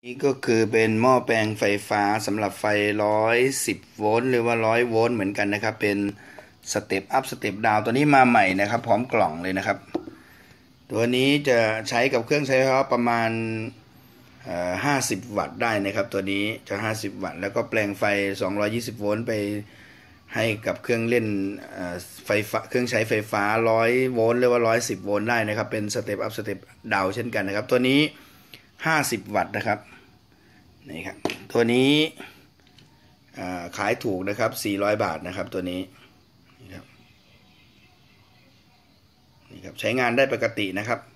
นี่ก็คือเป็นหม้อแปลงไฟฟ้าสำหรับไฟ110โวลต์หรือว่า100โวลต์เหมือนกันนะครับเป็นสเต็ปอัพสเต็ปดาวตัวนี้มาใหม่นะครับพร้อมกล่องเลยนะครับตัวนี้จะใช้กับเครื่องใช้ไฟฟ้าประมาณ50 วัตต์ได้นะครับตัวนี้จะ50 วัตต์แล้วก็แปลงไฟ220โวลต์ไปให้กับเครื่องเล่นไฟฟ้าเครื่องใช้ไฟฟ้า100โวลต์หรือว่า110โวลต์ได้นะครับเป็นสเต็ปอัพสเต็ปดาวเช่นกันนะครับตัวนี้50 วัตต์นะครับนี่ครับตัวนี้ขายถูกนะครับ400 บาทนะครับตัวนี้นี่ครับใช้งานได้ปกตินะครับ